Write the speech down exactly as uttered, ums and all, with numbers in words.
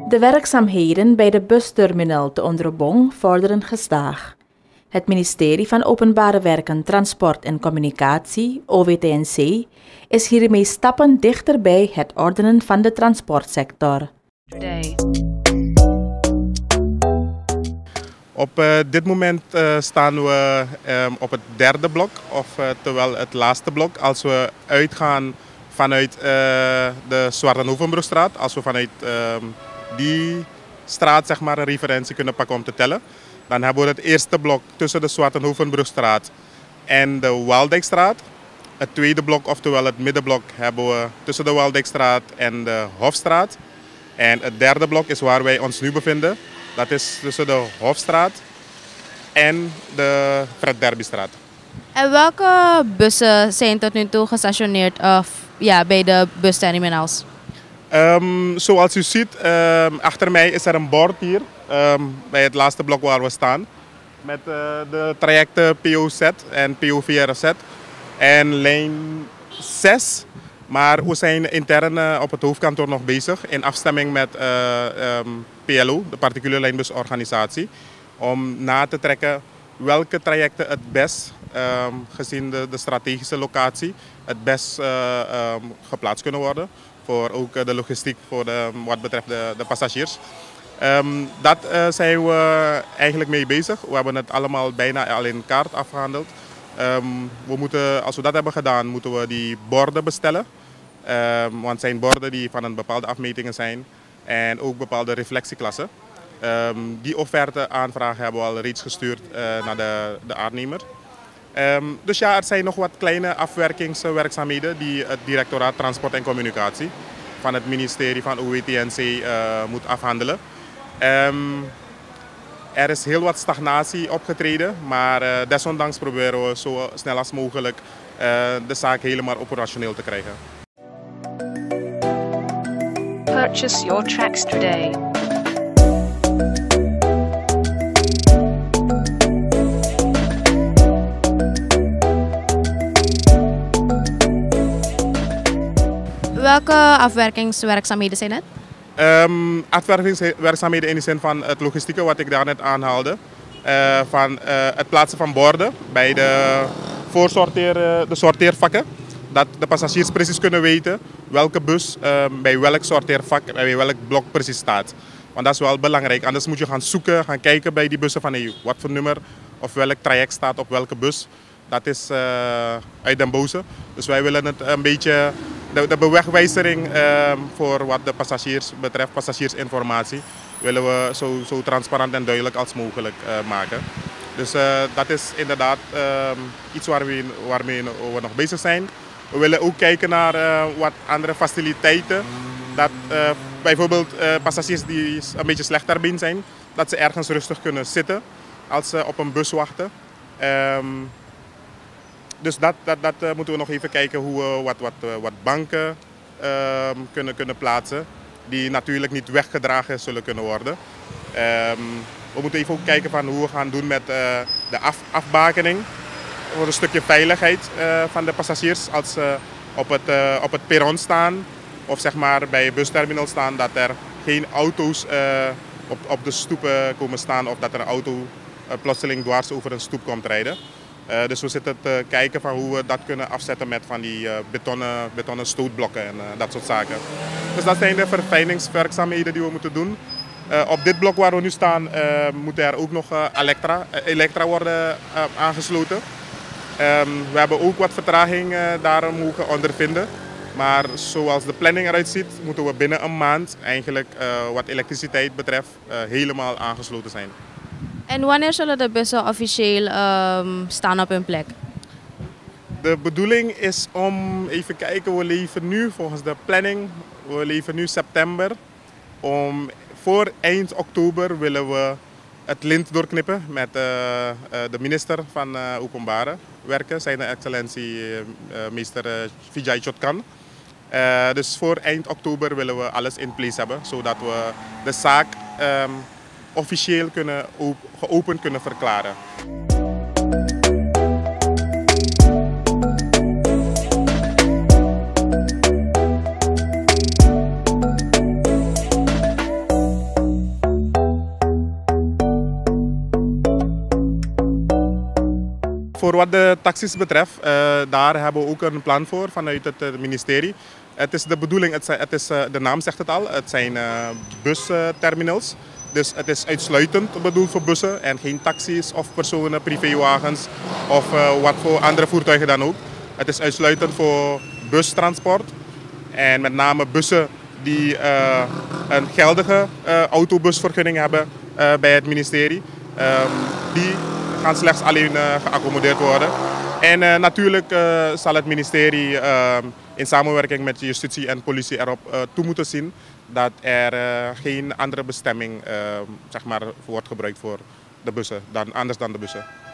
De werkzaamheden bij de busterminal te Ondrobong vorderen gestaag. Het ministerie van Openbare Werken, Transport en Communicatie, O W T N C, is hiermee stappen dichter bij het ordenen van de transportsector. Today. Op uh, dit moment uh, staan we um, op het derde blok, of uh, terwijl het laatste blok. Als we uitgaan vanuit uh, de Zwartenhoevenbrugstraat, als we vanuit uh, die straat zeg maar, een referentie kunnen pakken om te tellen, dan hebben we het eerste blok tussen de Zwartenhoevenbrugstraat en de Waldijkstraat. Het tweede blok, oftewel het middenblok, hebben we tussen de Waldijkstraat en de Hofstraat. En het derde blok is waar wij ons nu bevinden. Dat is tussen de Hofstraat en de Fred Derbystraat. En welke bussen zijn tot nu toe gestationeerd of, ja, bij de busterminals? Um, zoals u ziet, um, achter mij is er een bord hier, um, bij het laatste blok waar we staan. Met uh, de trajecten P O Z en P O V R Z en lijn zes. Maar we zijn intern uh, op het hoofdkantoor nog bezig in afstemming met uh, um, P L O, de particuliere lijnbusorganisatie, om na te trekken welke trajecten het best, um, gezien de, de strategische locatie, het best uh, um, geplaatst kunnen worden. Voor ook uh, de logistiek voor de, wat betreft de, de passagiers. Um, dat uh, zijn we eigenlijk mee bezig. We hebben het allemaal bijna al in kaart afgehandeld. Um, we moeten, als we dat hebben gedaan, moeten we die borden bestellen. Um, want het zijn borden die van een bepaalde afmetingen zijn en ook bepaalde reflectieklassen. Um, die offerte aanvraag hebben we al reeds gestuurd uh, naar de, de aannemer. Um, dus ja, er zijn nog wat kleine afwerkingswerkzaamheden die het directoraat Transport en Communicatie van het ministerie van O W T N C uh, moet afhandelen. Um, er is heel wat stagnatie opgetreden, maar uh, desondanks proberen we zo snel als mogelijk uh, de zaak helemaal operationeel te krijgen. Purchase your tracks today. Welke afwerkingswerkzaamheden zijn het? Um, afwerkingswerkzaamheden in de zin van het logistieke, wat ik daarnet aanhaalde. Uh, van uh, het plaatsen van borden bij de, voorsorteer, uh, de sorteervakken. Dat de passagiers precies kunnen weten welke bus uh, bij welk sorteervak, bij welk blok precies staat. Want dat is wel belangrijk. Anders moet je gaan zoeken, gaan kijken bij die bussen van hey, wat voor nummer of welk traject staat op welke bus. Dat is uh, uit den boze. Dus wij willen het een beetje, de, de bewegwijzering uh, voor wat de passagiers betreft, passagiersinformatie, willen we zo, zo transparant en duidelijk als mogelijk uh, maken. Dus uh, dat is inderdaad uh, iets waar we, waarmee we nog bezig zijn. We willen ook kijken naar uh, wat andere faciliteiten. Dat uh, bijvoorbeeld uh, passagiers die een beetje slecht ter been zijn, dat ze ergens rustig kunnen zitten als ze op een bus wachten. Um, dus dat, dat, dat uh, moeten we nog even kijken hoe we wat, wat, uh, wat banken uh, kunnen, kunnen plaatsen. Die natuurlijk niet weggedragen zullen kunnen worden. Um, we moeten even ook kijken van hoe we gaan doen met uh, de af, afbakening. Voor een stukje veiligheid uh, van de passagiers als ze op het, uh, op het perron staan of zeg maar bij een busterminal staan, dat er geen auto's uh, op, op de stoepen komen staan of dat er een auto uh, plotseling dwars over een stoep komt rijden. Uh, dus we zitten te kijken van hoe we dat kunnen afzetten met van die uh, betonnen, betonnen stootblokken en uh, dat soort zaken. Dus dat zijn de verfijningswerkzaamheden die we moeten doen. Uh, op dit blok waar we nu staan uh, moet er ook nog uh, elektra, uh, elektra worden uh, aangesloten. Um, we hebben ook wat vertraging uh, daar mogen ondervinden. Maar zoals de planning eruit ziet, moeten we binnen een maand eigenlijk uh, wat elektriciteit betreft uh, helemaal aangesloten zijn. En wanneer zullen de bussen officieel um, staan op hun plek? De bedoeling is om, even kijken, we leven nu volgens de planning, we leven nu september. Om, voor eind oktober willen we het lint doorknippen met uh, uh, de minister van uh, Openbare Werken, zijn excellentie uh, meester uh, Vijay Chotkan. Uh, dus voor eind oktober willen we alles in place hebben, zodat we de zaak um, officieel kunnen, geopend kunnen verklaren. wat de taxis betreft, uh, daar hebben we ook een plan voor vanuit het uh, ministerie. Het is de bedoeling, het, zijn, het is, uh, de naam zegt het al, het zijn uh, busterminals. Dus het is uitsluitend bedoeld voor bussen en geen taxis of personen, privéwagens of uh, wat voor andere voertuigen dan ook. Het is uitsluitend voor bustransport en met name bussen die uh, een geldige uh, autobusvergunning hebben uh, bij het ministerie. Uh, die gaan slechts alleen uh, geaccommodeerd worden. En uh, natuurlijk uh, zal het ministerie uh, in samenwerking met justitie en politie erop uh, toe moeten zien dat er uh, geen andere bestemming uh, zeg maar, wordt gebruikt voor de bussen, dan, anders dan de bussen.